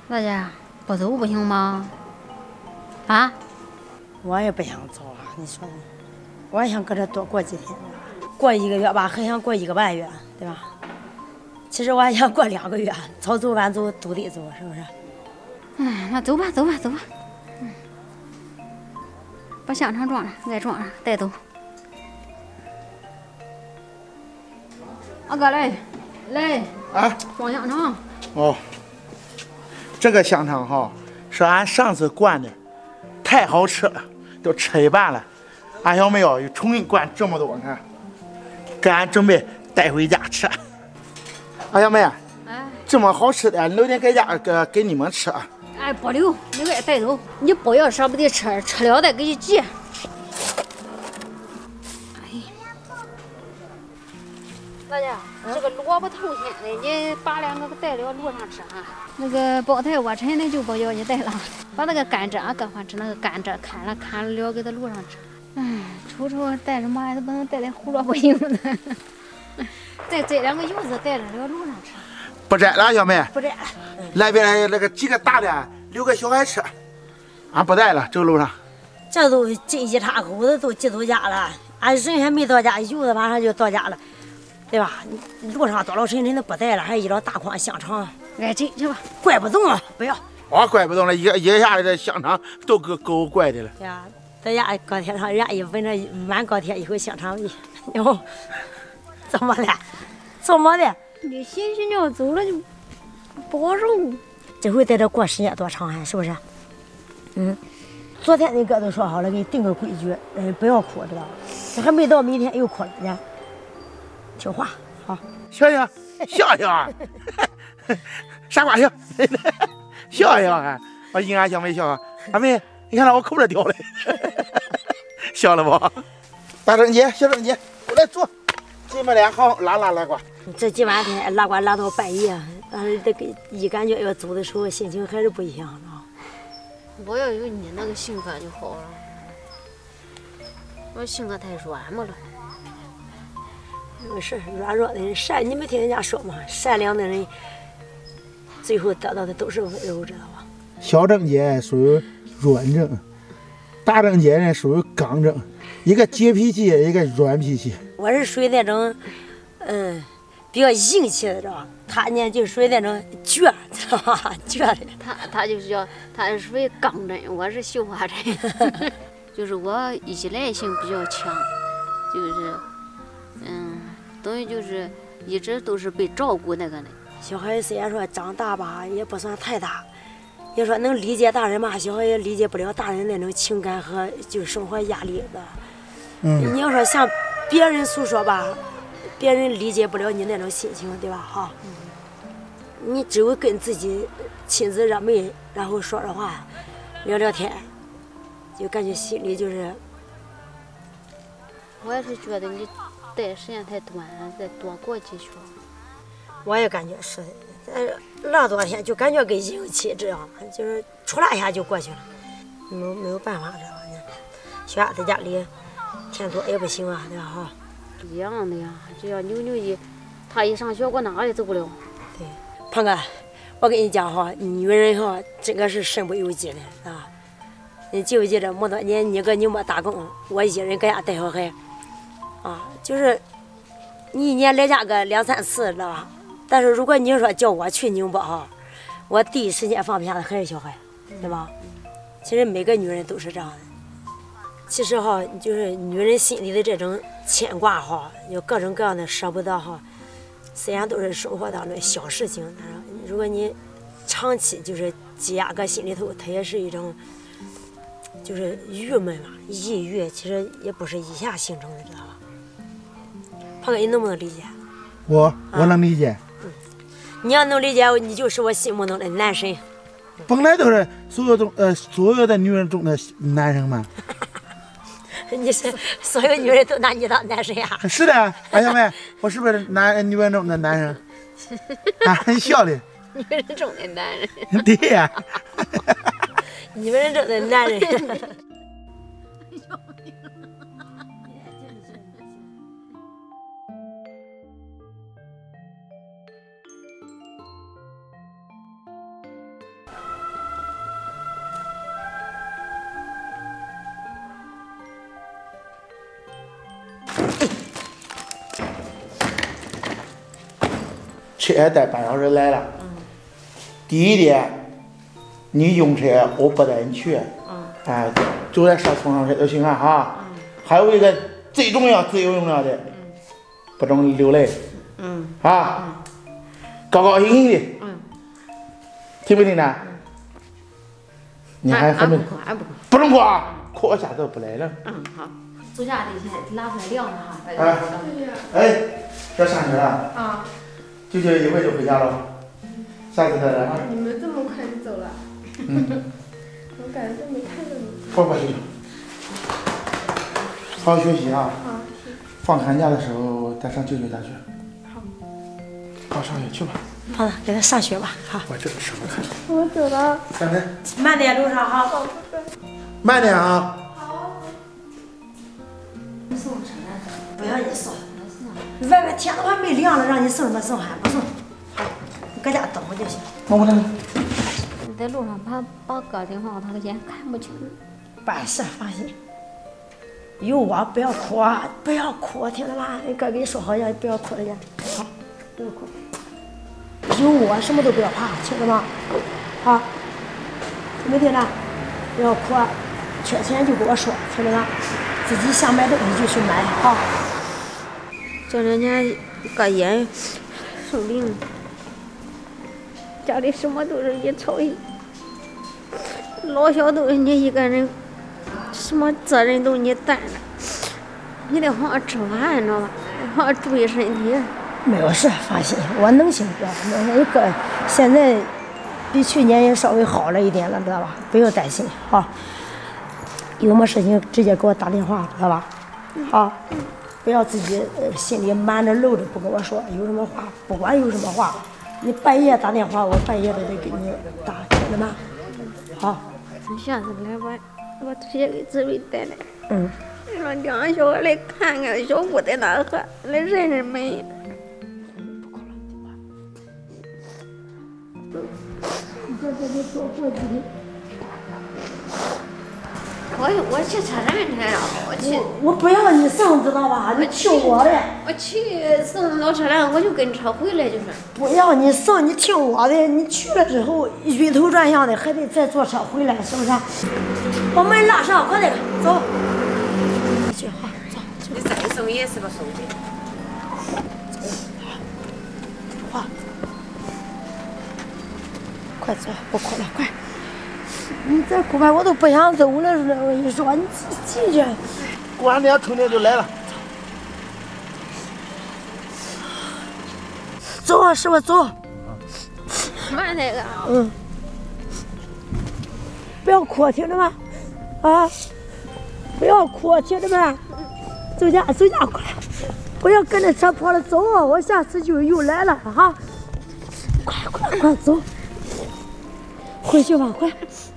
大姐，不走不行吗？啊？ 我也不想走啊，你说呢？我也想搁这多过几天，过1个月吧，还想过1个半月，对吧？其实我还想过2个月，早走晚走都得走，是不是？ 那走吧，走吧，走吧。把香肠装上，再装上，带走。阿哥来啊， 装香肠。 哦，这个香肠哈是俺上次灌的，太好吃了，都吃一半了。俺小妹又重新灌这么多，你看，给俺准备带回家吃。俺小妹，这么好吃的，留点给家给你们吃。 哎，不留，你给带走。你不要舍不得吃，吃了再给你寄。大姐，这个萝卜头鲜的，你把2个带了路上吃啊。那个包菜窝陈的就不要你带了，把那个甘蔗搁上吃，那个甘蔗砍了给他路上吃。瞅瞅带什么，还不能带点胡萝卜缨子。再摘2个柚子带了路上吃。 不摘了，小妹。 不摘了。 来边那个几个大的留给小孩吃，俺不带了，这个路上。 这都进1岔口子都寄到家了，俺人还没到家，柚子马上就到家了。对吧？路上多老沉沉的不带了，还一老大筐香肠。 哎，这去吧， 怪不动了，不要。 我怪不动了，一下子这香肠都给我怪的了。 对呀，在家高铁上，人家一闻着满高铁一口香肠味，哟，怎么了？怎么的？ 你心情要走了就不好受。 这回在这过时间多长还是不是？昨天那个都说好了，给你定个规矩，不要哭，知道吧？这还没到明天又哭了呢。听话，好， 笑笑，傻瓜笑，笑笑啊！我引俺小妹笑啊，俺妹，你看到我口子掉了，笑了不？大正姐，小正姐，过来坐，这么俩好拉来过。 这几晚天拉呱拉到半夜，但是这个一感觉要走的时候，心情还是不一样啊。 我要有你那个性格就好了，我性格太软么了。 没事，软弱的人善，你没听人家说吗？善良的人最后得到的都是温柔，知道吧？ 小正姐属于软正，大正姐呢属于刚正，一个急脾气，一个软脾气。 我是属于那种，比较硬气的，知道吧？他呢就属于那种倔，知道吧？倔的。 他就是叫，他是属于刚正，我是绣花针，就是我依赖性比较强，就是。等于就是一直都是被照顾那个的。 小孩虽然说长大吧，也不算太大，要说能理解大人嘛，小孩也理解不了大人那种情感和就生活压力的。你要说向别人诉说吧，别人理解不了你那种心情，对吧？哈，你只有跟自己亲自热媒，然后说说话，聊聊天，就感觉心里就是。 我也是觉得你待时间太短了，再多过几圈。 我也感觉是的，那多天就感觉跟硬气这样，就是出来一下就过去了，没有办法，知道吧？小丫在家里天多也不行啊，对吧？哈， 一样的呀，就像牛一，他一上学我哪里走不了。 对，胖哥，我跟你讲哈，女人哈，这个是身不由己的啊。你记不记得，么多年你搁你没打工，我一人搁家带小孩。就是你1年来家个2、3次，知道吧？但是如果你说叫我去宁波哈，我第一时间放不下的还是小孩，对吧？其实每个女人都是这样的。其实哈，就是女人心里的这种牵挂哈，有各种各样的舍不得哈。虽然都是生活当中的小事情，但是如果你长期就是积压搁心里头，它也是一种就是郁闷嘛，抑郁，其实也不是一下形成的，知道吧？胖哥，你能不能理解？ 我能理解。 你要能理解，你就是我心目中的男神。 本来都是所有的女人中的男神嘛。 你是所有女人都拿你当男神呀？ 是的，哎小妹，我是不是女人中的男神？你笑的。 女人中的男人。 对呀。 女人中的男人。 车带半小时来了。第一点，你用车我不带你去，哎，就在上送上车就行了哈。还有一个最重要的，不准流泪，高高兴兴的，听没听呢？你还没不准哭啊！哭我下次不来了。 好。坐下这些拿出来晾着哈。 哎，要上学了啊？舅舅一会就回家了，下次再来啊。 你们这么快就走了？我感觉没看到你。 不，好好学习啊！放寒假的时候再上舅舅家去。好上学去吧。 好了，给他上学吧。好。 我这个什么看？ 我走了。 上车。 慢点，路上哈。 慢点啊。 送车来。 不要你送。外面天都还没亮了，让你送什么送还不送？好，你搁家等着就行。 我来。 你在路上把哥电话他也看不清。 办事放心。有我不要哭啊，不要哭，听着吧？你哥跟你说好要不要哭了呀？好，不要哭。有我什么都不要怕，听着吗？好，听没听着？不要哭，缺钱就跟我说，听着吗？自己想买东西就去买，好。 这2年哥也生病，家里什么都是你操心，老小都是你一个人，什么责任都你担着，你得好好吃饭，你知道吧？好好注意身体。 没有事，放心，我能行的。那个现在比去年也稍微好了一点了，知道吧？不用担心，好。有么事情直接给我打电话，知道吧？好。不要自己心里瞒着漏着不跟我说，有什么话不管有什么话，你半夜打电话，我半夜都得给你打，听着吗？好。 你下次来我直接给紫薇带来。让两个小孩来看看小姑在哪喝，来认认门。 不哭了，你这给多过几天。 我去车站去了， 我不要你送，知道吧？你听我的。 我去送到车站，我就跟车回来就是。 不要你送，你听我的。你去了之后晕头转向的，还得再坐车回来，是不是？把门拉上，快点，走。去好，走。 你再送也是个送的。 好，快走，不哭了，快。你再哭吧，我都不想走了。我跟你说，你进去。 过完年春天就来了。 走啊，师傅走。 慢点个。 不要哭，听着吗？啊，不要哭，听着没？走家，快！不要跟着车跑了，走，我下次就又来了哈。快走，回去吧，快。